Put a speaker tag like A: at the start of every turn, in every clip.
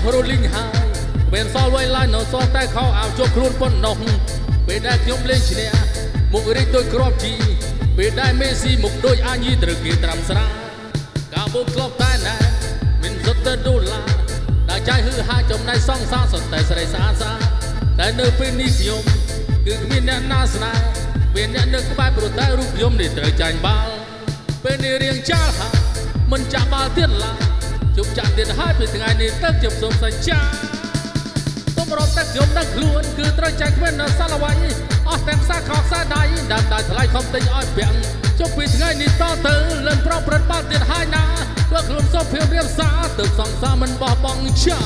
A: ស់រលីងហើយមិនសល់វៃឡាយនៅសល់តែខោអាវជប់ខ្លួនប៉ុណ្ណោះពេលដែលខ្ញុំលេងឈ្នះមុខរីកដូចគ្រាប់ជីពេលដែលមេស៊ីមុខដូចអាញីត្រូវគេត្រាំស្រាការបូកក្លប់តែណែមិនសុទ្ធតែដុល្លារដែលចាយហឺហាចំណៃសងសាសុទ្ធតែស្រីស្អាតស្អាតតែនៅពេលនេះខ្ញុំគឺគ្មានអ្នកណាស្នេហ៍ពេលអ្នកនៅក្បែរព្រោះតែរូបខ្ញុំនេះត្រូវចាញ់បាល់ពេលនេះរៀងចាល់ហើយមិនចាក់បាល់ទៀតឡើយជប់ចាក់ទៀតហើយពេលថ្ងៃនេះទឹកខ្ញុំសូមសច្ចាទុំរត់ទឹកខ្ញុំដឹងខ្លួនគឺត្រូវចាញ់គ្មាននៅសាឡវ៉ៃអស់ទាំងខ្សែខោខ្សែដៃដើមតែថ្លៃខំទិញឲ្យពាក់ជប់ពីថ្ងៃនេះតទៅលឿនប្រព្រឹត្តបាល់ទៀតហើយណាព្រោះខ្លួនសុភភាពរៀបសារទើបសង្សារមិនបោះបង់ចា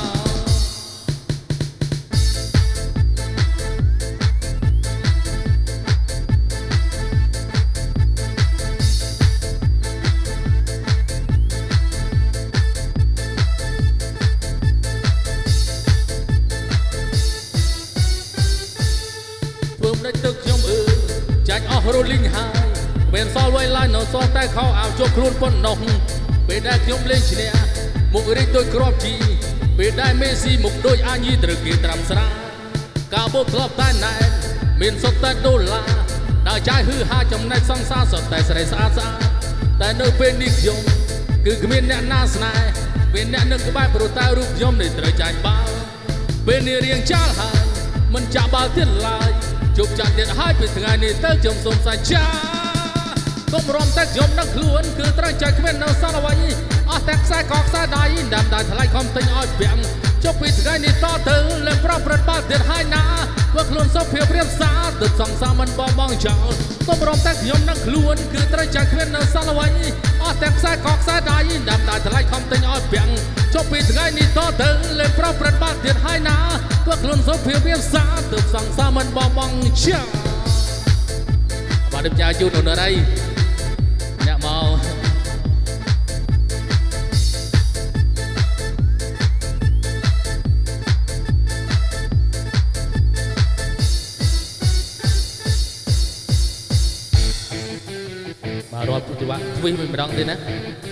A: ទឹកខ្ញុំចាញ់អស់រលីងហើយមិនសល់វៃឡាយនៅសល់តែខោអាវជប់ខ្លួនប៉ុណ្ណោះពេលដែលខ្ញុំលេងឈ្នះមុខរីកដូចគ្រាប់ជីពេលដែលមេស៊ីមុខដូចអាញីត្រូវគេត្រាំស្រាការបូកក្លប់តែណែមានសុទ្ធតែដុល្លារដែលចាយហឺហាចំណែកសងសាសុទ្ធតែស្រីស្អាតស្អាតតែនៅពេលនេះខ្ញុំគឺគ្មានអ្នកណាស្នេហ៍ពេលអ្នកនៅក្បែរព្រោះតែរូបខ្ញុំនេះត្រូវចាញ់បាល់ពេលនេះរៀងចាល់ហើយមិនចាក់បាល់ទៀតឡើយជប់ចាក់ទៀតហើយពេលថ្ងៃនេះទៅខ្ញុំសូមសច្ចាកុំរំតែខ្ញុំដឹងខ្លួនគឺត្រូវចាច់គ្មាននៅសាឡវ៉ៃអស់តែខ្សែកខ្សែដៃដើមតែថ្លៃខំទិញឲ្យពាក់ជប់ពីថ្ងៃនេះតទៅលឿនប្រព្រឹត្តបាល់ទៀតហើយណាព្រោះខ្លួនសុខភាពរៀបសារទើបសង្សារមិនបោះបង់ចោលកុំរំតែខ្ញុំដឹងខ្លួនគឺត្រូវចាច់គ្មាននៅសាឡវ៉ៃអស់តែខ្សែកខ្សែដៃដើមតែថ្លៃខំទិញឲ្យពាក់ជប់ពីថ្ងៃនេះតទៅលឿនប្រព្រឹត្តបាល់ទៀតហើយណាព្រោះខ្លួនសុខភាពរៀបសារទើបសង្សារមិនបោះបង់ចោលបាទដឹកចាយជូននៅđâyអ្នកមកបាទរាប់ចង្វាក់ទ្វីសវិញម្ដងទៀតណា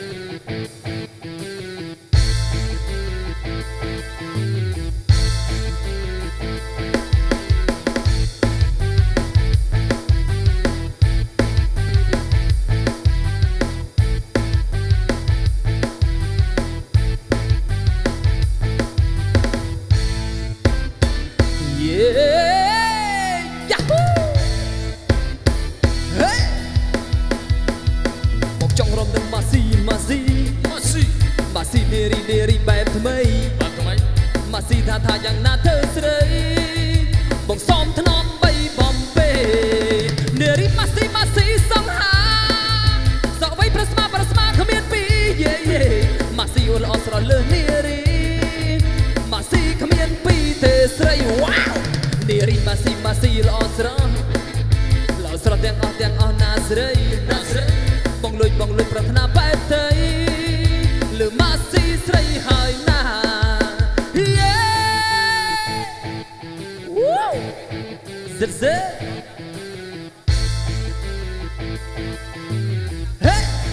A: ម៉ាស៊ីនេរីបែបថ្មីម៉ាស៊ីថាយ៉ាងណាធ្វើស្រីបងសំថ្នមបីបំពេនេរីម៉ាស៊ីសង្ហាសក់វៃប្រស្មាគ្មានពីយេម៉ាស៊ីអូល្អស្រស់លើនេរីម៉ាស៊ីគ្មានពីទេស្រីវ៉ាវនេរីម៉ាស៊ីល្អស្រស់ទាំងអស់ណាស្រីបងលួចប្រាថ្នាបែបទៅលើម៉ាស៊ីស្រីហើយណាយេវ៉ូហ្សេហេ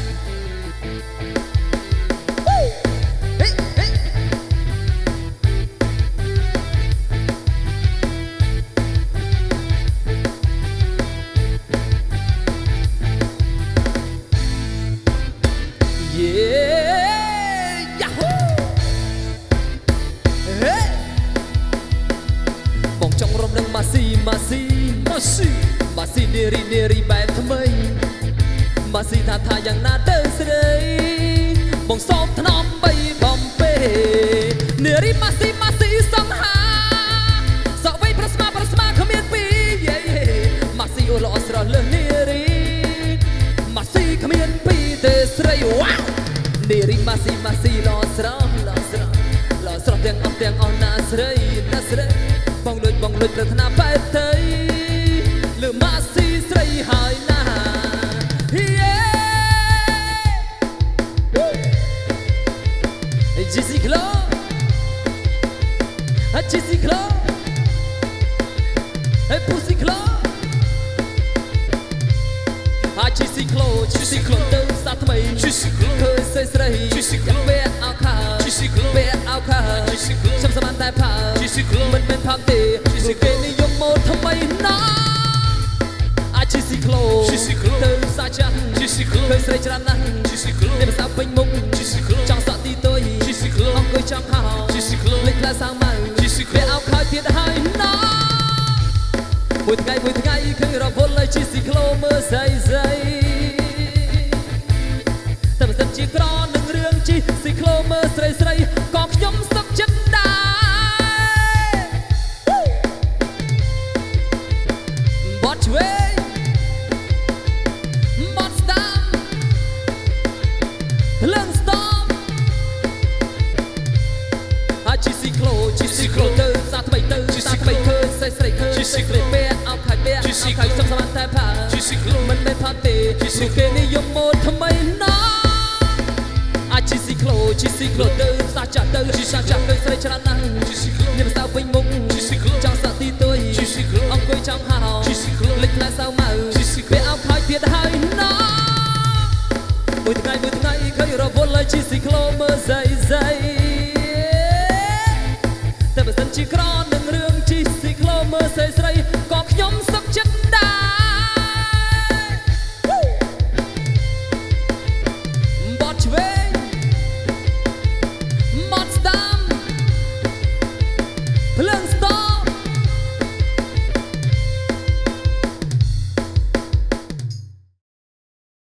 A: ម៉ាស៊ីនេរីបែបថ្មីម៉ាស៊ីថាយ៉ាងណាទៅស្រីបងសោកថ្នមបីបំពេនេរីម៉ាស៊ីសង្ហាសក់វៃប្រស្មាគ្មានពីយេម៉ាស៊ីអូល្អស្រស់លើនេរីម៉ាស៊ីគ្មានពីទេស្រីវ៉ាវនេរីម៉ាស៊ីល្អស្រស់ទាំងអស់ណាស្រីបងលួចប្រាថ្នាបែបទៅលើម៉ាស៊ីស្រីហើយណាយេជីស៊ីក្លោពូស៊ីក្លោជីស៊ីក្លោទៅសាថ្មីឃើញស្រីយ៉ាងវែកអោខើ
B: បានតែផើមិនមែនផាទេព្រោះគេនិយមមកថ្មីណាអាចជីស៊ីក្លូទៅសាចាស់ឃើញស្រីច្រើនណាស់នេះភាសាពេញមុខចង់សក់ទីទុយអង្គុយចង់ហៅលេចផ្លែសាំងម៉ៅវាអោបខោទៀតហើយណាមួយថ្ងៃឃើញរវល់ហើយជីស៊ីក្លូមើលស្អីតែមិនជាក្រនឹងរឿងជីស៊ីក្លូមើលស្រីក៏ខ្ញុំសុខចិត្តដែរបត់ឆ្វេងបត់ស្ដាំលឹងស្ទំហើយជីស៊ីក្លូទៅសាថ្មីទៅសាថ្មីឃើញស្រីឃើញស្រីពេលអោបខៃពេលអោបខៃសុំសមានតែផាមិនមែនផាទេព្រោះគេនិយមមកថ្មីណាជីស៊ីក្លូទៅសាចាស់ទៅសាចាស់ទៅស្រីច្រើនណាស់នេះភាសាពេញមុខចង់សាក់ទីទុយអង្គុយចង់ហៅលេចផ្លែសាំងម៉ៅវាអោបខោទៀតហើយណាមួយថ្ងៃឃើញរវល់ហើយជីស៊ីក្លូមើលស្អីតែបើសិនជាក្រនឹងរឿង